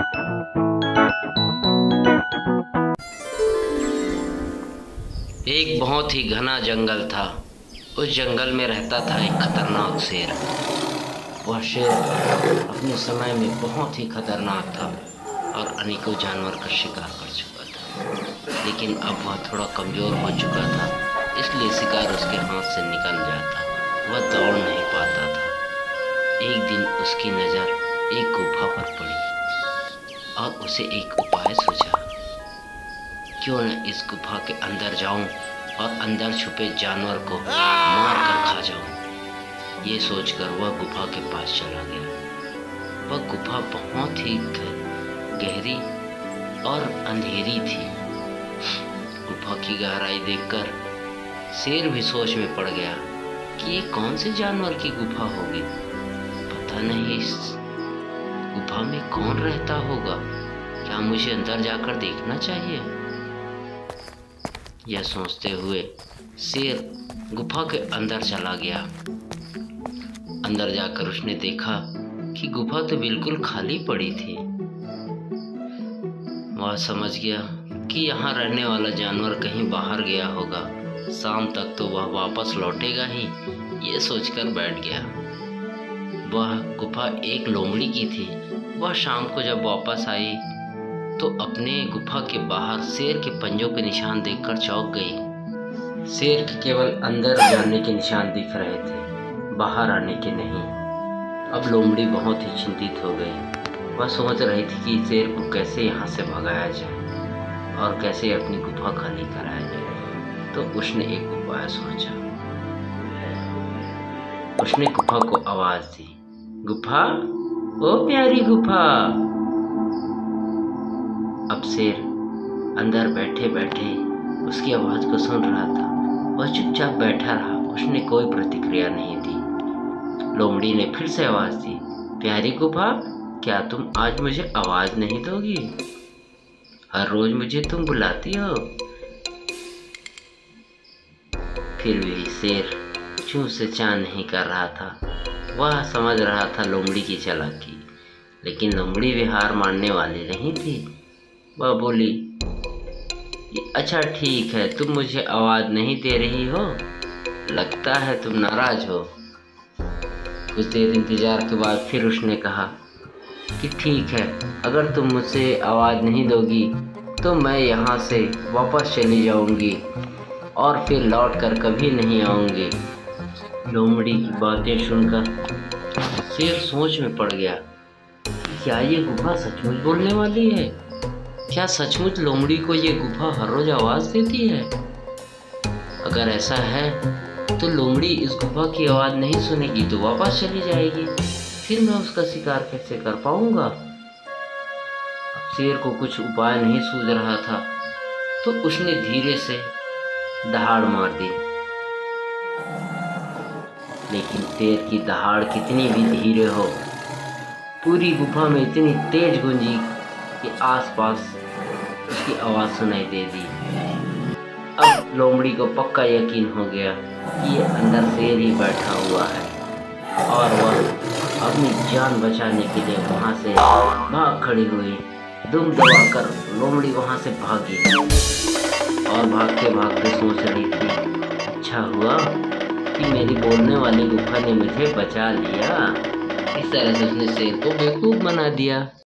एक बहुत ही घना जंगल था। उस जंगल में रहता था एक खतरनाक शेर। वह शेर अपने समय में बहुत ही खतरनाक था और अनेकों जानवर का शिकार कर चुका था। लेकिन अब वह थोड़ा कमज़ोर हो चुका था, इसलिए शिकार उसके हाथ से निकल जाता। वह दौड़ नहीं पाता था। एक दिन उसकी नज़र एक गुफा पर पड़ी और उसे एक उपाय सूझा। क्यों न इस गुफा के अंदर जाऊं और अंदर छुपे जानवर को मार कर खा जाऊं। ये सोचकर वह गुफा के पास चला गया। वह गुफा बहुत ही गहरी और अंधेरी थी। गुफा की गहराई देखकर शेर भी सोच में पड़ गया कि ये कौन से जानवर की गुफा होगी। पता नहीं इस गुफा में कौन रहता होगा। क्या मुझे अंदर जाकर देखना चाहिए? यह सोचते हुए शेर गुफा के अंदर चला गया। अंदर जाकर उसने देखा कि गुफा तो बिल्कुल खाली पड़ी थी। वह समझ गया कि यहाँ रहने वाला जानवर कहीं बाहर गया होगा। शाम तक तो वह वापस लौटेगा ही, ये सोचकर बैठ गया। वह गुफा एक लोमड़ी की थी। वह शाम को जब वापस आई तो अपने गुफा के बाहर शेर के पंजों के निशान देखकर चौंक गई। शेर के केवल अंदर जाने के निशान दिख रहे थे, बाहर आने के नहीं। अब लोमड़ी बहुत ही चिंतित हो गई। वह सोच रही थी कि शेर को कैसे यहाँ से भगाया जाए और कैसे अपनी गुफा खाली कराया जाए। तो उसने एक उपाय सोचा। उसने गुफा को आवाज दी, गुफा, ओ प्यारी गुफा। अब शेर अंदर बैठे बैठे उसकी आवाज को सुन रहा था। वह चुपचाप बैठा रहा, उसने कोई प्रतिक्रिया नहीं दी। लोमड़ी ने फिर से आवाज दी, प्यारी गुफा, क्या तुम आज मुझे आवाज नहीं दोगी? हर रोज मुझे तुम बुलाती हो। फिर भी शेर चूं से चां नहीं कर रहा था। वह समझ रहा था लोमड़ी की चालाकी, लेकिन लोमड़ी भी हार मानने वाली नहीं थी। वह बोली, अच्छा ठीक है, तुम मुझे आवाज़ नहीं दे रही हो, लगता है तुम नाराज हो। कुछ देर इंतजार के बाद फिर उसने कहा कि ठीक है, अगर तुम मुझसे आवाज़ नहीं दोगी तो मैं यहाँ से वापस चली जाऊँगी और फिर लौट कर कभी नहीं आऊँगी। लोमड़ी की बातें सुनकर शेर सोच में पड़ गया, क्या ये गुफा सचमुच बोलने वाली है? क्या सचमुच लोमड़ी को ये गुफा हर रोज आवाज़ देती है? अगर ऐसा है तो लोमड़ी इस गुफा की आवाज़ नहीं सुनेगी तो वापस चली जाएगी। फिर मैं उसका शिकार कैसे कर पाऊंगा? अब शेर को कुछ उपाय नहीं सूझ रहा था, तो उसने धीरे से दहाड़ मार दी। लेकिन शेर की दहाड़ कितनी भी धीरे हो, पूरी गुफा में इतनी तेज गूंजी कि आसपास उसकी आवाज़ सुनाई दे दी। अब लोमड़ी को पक्का यकीन हो गया कि ये अंदर शेर ही बैठा हुआ है और वह अपनी जान बचाने के लिए वहाँ से भाग खड़ी हुई। दुम दबाकर लोमड़ी वहाँ से भागी और भागते भागते सोच रही थी, अच्छा हुआ कि मेरी बोलने वाली गुफा ने मुझे बचा लिया। इस तरह से उसने शेर को बेवकूफ़ बना दिया।